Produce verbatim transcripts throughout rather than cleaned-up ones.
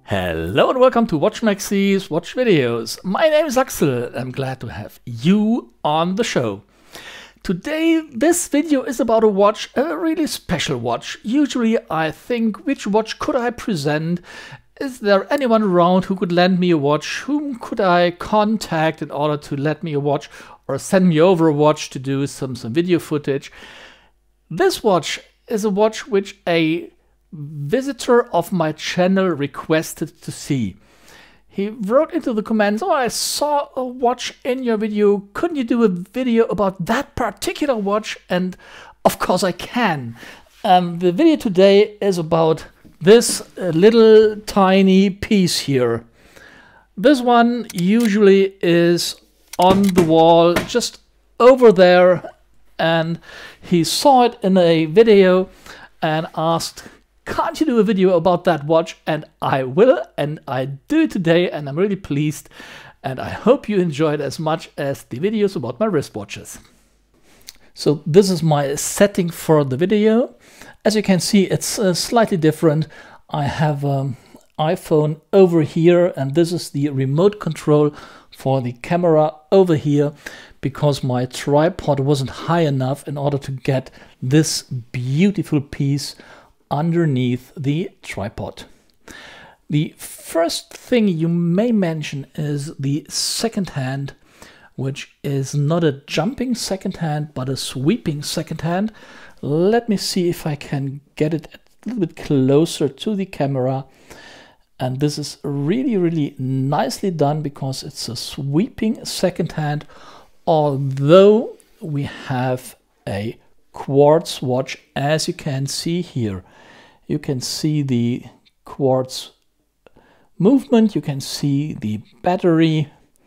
Hello and welcome to Watch Max's Watch Videos. My name is Axel. I'm glad to have you on the show. Today this video is about a watch, a really special watch. Usually I think, which watch could I present? Is there anyone around who could lend me a watch? Whom could I contact in order to lend me a watch or send me over a watch to do some, some video footage? This watch is a watch which a visitor of my channel requested to see. He wrote into the comments, "Oh, I saw a watch in your video. Couldn't you do a video about that particular watch?" And of course I can. Um, the video today is about this uh, little tiny piece here. This one usually is on the wall just over there, and he saw it in a video and asked, "Can't you do a video about that watch?" And I will, and I do it today, and I'm really pleased, and I hope you enjoy it as much as the videos about my wristwatches. So this is my setting for the video. As you can see, it's uh, slightly different. I have an iPhone over here, and this is the remote control for the camera over here, because my tripod wasn't high enough in order to get this beautiful piece underneath the tripod. The first thing you may mention is the second hand, which is not a jumping second hand but a sweeping second hand. Let me see if I can get it a little bit closer to the camera. And this is really really nicely done because it's a sweeping second hand, although we have a quartz watch, as you can see here. You can see the quartz movement, you can see the battery.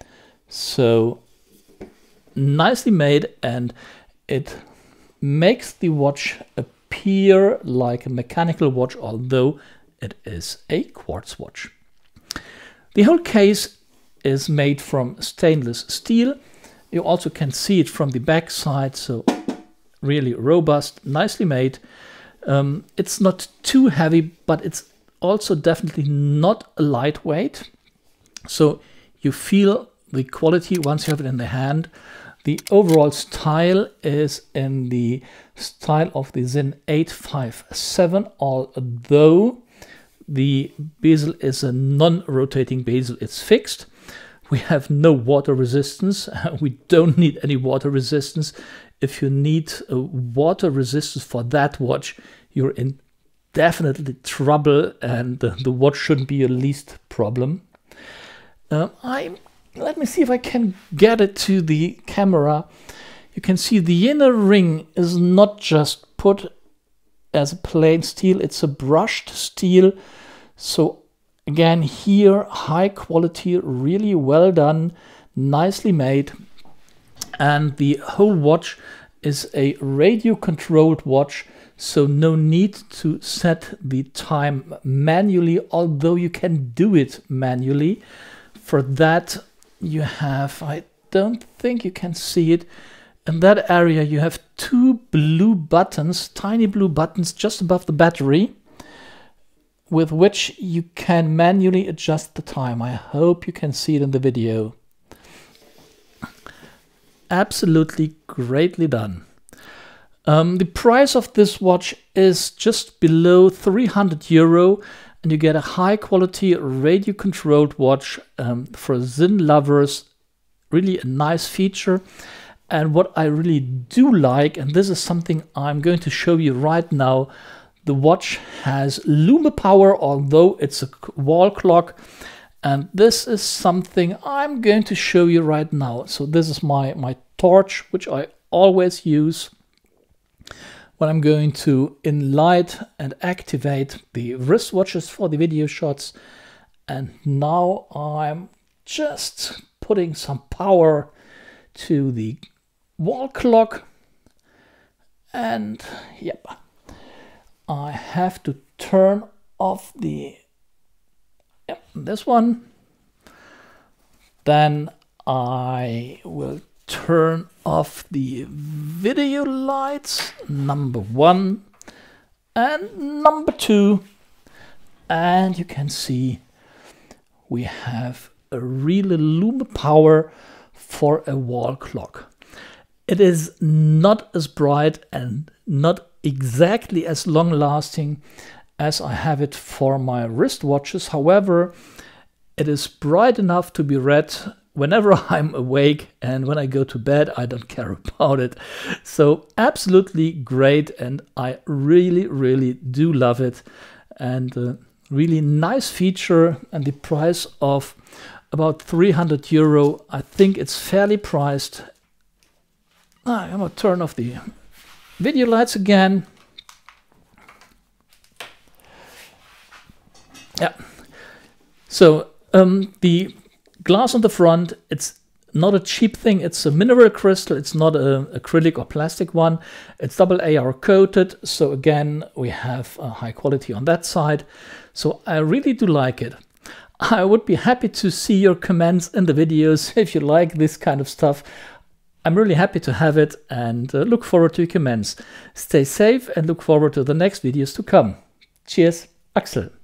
So nicely made, and it makes the watch appear like a mechanical watch, although it is a quartz watch. The whole case is made from stainless steel. You also can see it from the back side, so really robust, nicely made. Um, it's not too heavy, but it's also definitely not a lightweight. So you feel the quality once you have it in the hand. The overall style is in the style of the Sinn eight five seven, although the bezel is a non-rotating bezel, it's fixed. We have no water resistance. We don't need any water resistance. If you need a water resistance for that watch, you're in definitely trouble, and the, the watch shouldn't be your least problem. Uh, I let me see if I can get it to the camera. You can see the inner ring is not just put as a plain steel, it's a brushed steel. So again, here, high quality, really well done, nicely made. And the whole watch is a radio controlled watch, so no need to set the time manually, although you can do it manually. For that you have, I don't think you can see it, in that area you have two blue buttons, tiny blue buttons just above the battery, with which you can manually adjust the time. I hope you can see it in the video. Absolutely greatly done. Um, the price of this watch is just below three hundred euro, and you get a high quality radio controlled watch um, for Sinn lovers. Really a nice feature. And what I really do like, and this is something I'm going to show you right now, the watch has LumePower, although it's a wall clock. And this is something I'm going to show you right now. So this is my, my torch, which I always use when I'm going to enlight and activate the wristwatches for the video shots. And now I'm just putting some power to the wall clock. And yep, I have to turn off the Yep, this one. Then I will turn off the video lights, number one and number two. And you can see we have a really lume power for a wall clock. It is not as bright and not exactly as long lasting as I have it for my wristwatches. However, it is bright enough to be read whenever I'm awake, and when I go to bed, I don't care about it. So absolutely great, and I really, really do love it. And uh, really nice feature, and the price of about three hundred euro. I think it's fairly priced. Ah, I'm gonna turn off the video lights again. Yeah. So um, the glass on the front, it's not a cheap thing. It's a mineral crystal. It's not a acrylic or plastic one. It's double A R coated. So again, we have a high quality on that side. So I really do like it. I would be happy to see your comments in the videos if you like this kind of stuff. I'm really happy to have it, and uh, look forward to your comments. Stay safe and look forward to the next videos to come. Cheers, Axel.